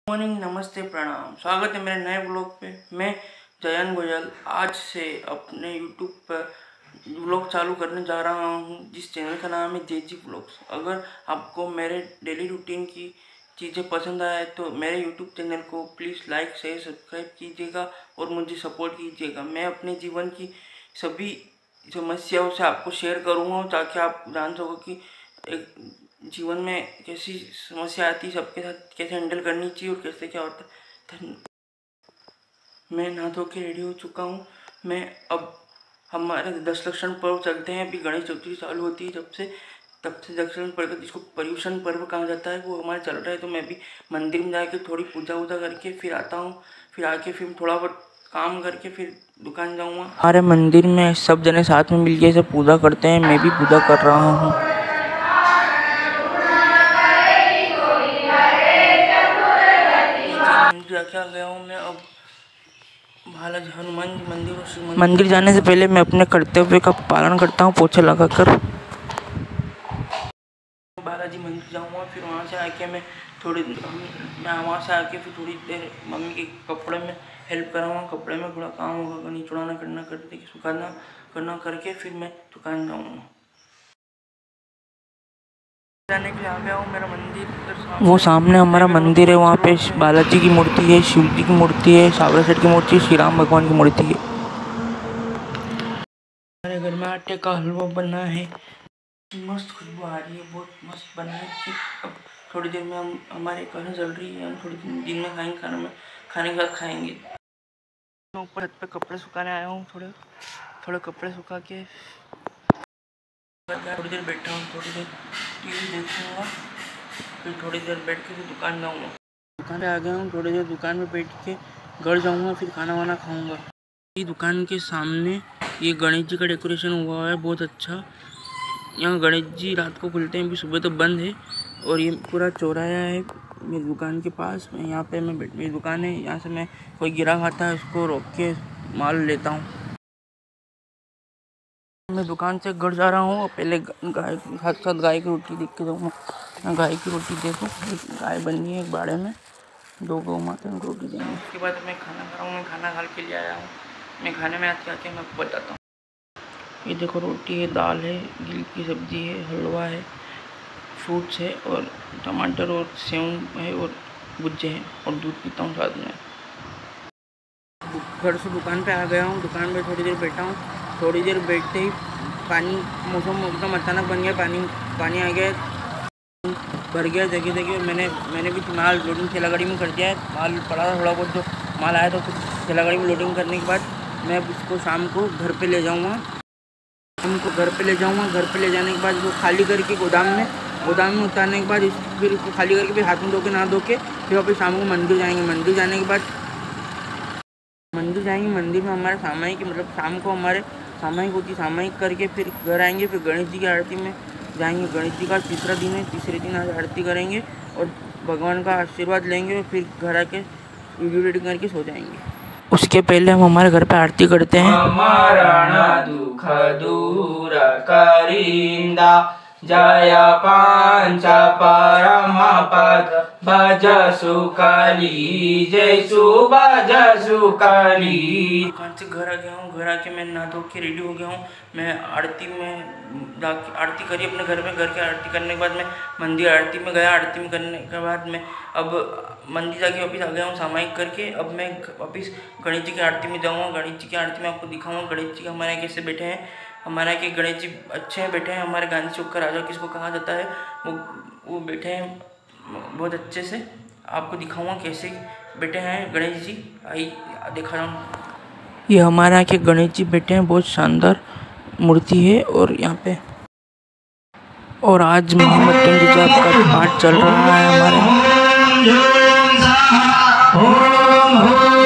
Morning, नमस्ते, प्रणाम। स्वागत है मेरे नए ब्लॉग पे। मैं जयन गोयल आज से अपने यूट्यूब पर ब्लॉग चालू करने जा रहा हूँ, जिस चैनल का नाम है जेजी ब्लॉग्स। अगर आपको मेरे डेली रूटीन की चीज़ें पसंद आए तो मेरे यूट्यूब चैनल को प्लीज़ लाइक शेयर सब्सक्राइब कीजिएगा और मुझे सपोर्ट कीजिएगा। मैं अपने जीवन की सभी समस्याओं से आपको शेयर करूँगा ताकि आप जान सको कि एक जीवन में कैसी समस्या आती है, सबके साथ कैसे हैंडल करनी चाहिए और कैसे क्या होता है। मैं नहा धो के रेडी हो चुका हूँ। मैं अब हमारे 10 लक्षण पर्व चलते हैं। अभी गणेश चतुर्थी चालू होती है तब से 10 लक्षण पर्व, जिसको पर्युषण पर्व कहा जाता है, वो हमारा चल रहा है। तो मैं भी मंदिर में जाके थोड़ी पूजा वूजा करके फिर आता हूँ। फिर आके फिर थोड़ा बहुत काम करके फिर दुकान जाऊँगा। हमारे मंदिर में सब जने साथ में मिलके सब पूजा करते हैं। मैं भी पूजा कर रहा हूँ। क्या गया हूँ मैं अब बालाजी हनुमान मंदिर और शिव मंदिर जाने से पहले मैं अपने कर्तव्य का पालन करता हूँ, पोछा लगाकर। बालाजी मंदिर जाऊँगा, फिर वहाँ से आके मैं वहाँ से आके फिर थोड़ी देर मम्मी के कपड़े में हेल्प कराऊँगा। कपड़े में थोड़ा काम होगा, निचोड़ाना करना करके सुखाना करना करके फिर मैं दुकान जाऊँगा। जाने के लिए आ गया हूँ मेरा मंदिर। वो सामने हमारा मंदिर है, वहाँ पे बालाजी की मूर्ति है, शिव जी की मूर्ति है, सावरा सेठ की मूर्ति है, श्री राम भगवान की मूर्ति है। हमारे घर में आटे का हलवा बना है, मस्त खुशबू आ रही है, बहुत मस्त बना है। अब थोड़ी देर में हम हमारे कहानी चल रही है, हम थोड़ी दिन में खाएंगे, खाने के बाद खाएंगे। मैं ऊपर छत पे कपड़े सुखाने आया हूँ। थोड़े कपड़े सुखा के थोड़ी देर बैठा हूँ, थोड़ी देर टीवी देखूँगा, फिर थोड़ी देर बैठ के फिर दुकान जाऊँगा। दुकान पे आ गया हूँ, थोड़ी देर दुकान में बैठ के घर जाऊँगा, फिर खाना वाना खाऊँगा। ये दुकान के सामने ये गणेश जी का डेकोरेशन हुआ है, बहुत अच्छा। यहाँ गणेश जी रात को खुलते हैं, भी सुबह तो बंद है। और ये पूरा चौराहा है मेरी दुकान के पास। यहाँ पे मेरी दुकान है, यहाँ से मैं कोई ग्राहक आता है उसको रोक के माल लेता हूँ। मैं दुकान से घर जा रहा हूँ। पहले गाय के साथ गाय की रोटी देख के जाऊँगा। गाय की रोटी देखो, गाय बनी है एक बाड़े में, 2 गौ माता उनको रोटी देंगे। उसके बाद मैं खाना खा रहा हूँ। मैं खाना खा के लिए आया हूँ। मैं खाने में आज क्या क्या मैं आपको बताता हूँ। ये देखो, रोटी है, दाल है, गिल की सब्जी है, हलवा है, फ्रूट्स है और टमाटर और सेव है और भुज्जे हैं और दूध पीता हूँ साथ में। घर से दुकान पे आ गया हूँ। दुकान पे थोड़ी देर बैठा हूँ। थोड़ी देर बैठते ही मौसम एकदम अचानक बन गया, पानी आ गया, भर गया जगह जगह। मैंने भी माल लोडिंग ठेला गाड़ी में कर दिया है। माल पड़ा था थोड़ा बहुत, जो माल आया था तो ठेला गाड़ी में लोडिंग करने के बाद मैं उसको शाम को घर पे ले जाऊँगा। घर पे ले जाने के बाद वो खाली करके गोदाम में उतारने के बाद फिर उसको खाली करके फिर हाथ में धो के नहा धो के फिर वापस शाम को मंदिर जाएंगे। मंदिर जाने के बाद मंदिर में हमारा सामायिक, मतलब शाम को हमारे सामायिक होती, सामायिक करके फिर घर आएंगे। फिर गणेश जी की आरती में जाएंगे। गणेश जी का तीसरा दिन है, तीसरे दिन आज आरती करेंगे और भगवान का आशीर्वाद लेंगे और फिर घर आके वीडियो एडिटिंग करके सो जाएंगे। उसके पहले हम हमारे घर पे आरती करते हैं। दुख दूर करिंदा जय पांच परम पद भज सुकली जय भज सुकली। दुकान से घर आ गया हूँ। घर आके मैं नहा धो के रेडी हो गया हूँ। मैं आरती में जाके आरती करी अपने घर में। घर के आरती करने के बाद मैं मंदिर आरती में गया। आरती में करने के बाद मैं अब मंदिर जाके वापस आ गया हूँ सामायिक करके। अब मैं वापस गणेश जी की आरती में जाऊँगा। गणेश जी की आरती में आपको दिखाऊँगा गणेश जी हमारे यहाँ कैसे बैठे हैं। हमारे यहाँ के गणेश जी अच्छे हैं, बैठे हैं। हमारे गांधी चौक का राजा किसको कहा जाता है, वो बैठे हैं बहुत अच्छे से। आपको दिखाऊंगा कैसे बैठे हैं गणेश जी। आई देखा जाऊँ। ये हमारे यहाँ के गणेश जी बैठे हैं, बहुत शानदार मूर्ति है। और यहाँ पे और आज महामृत्युंजय जाप का पाठ चल रहा है हमारे यहाँ।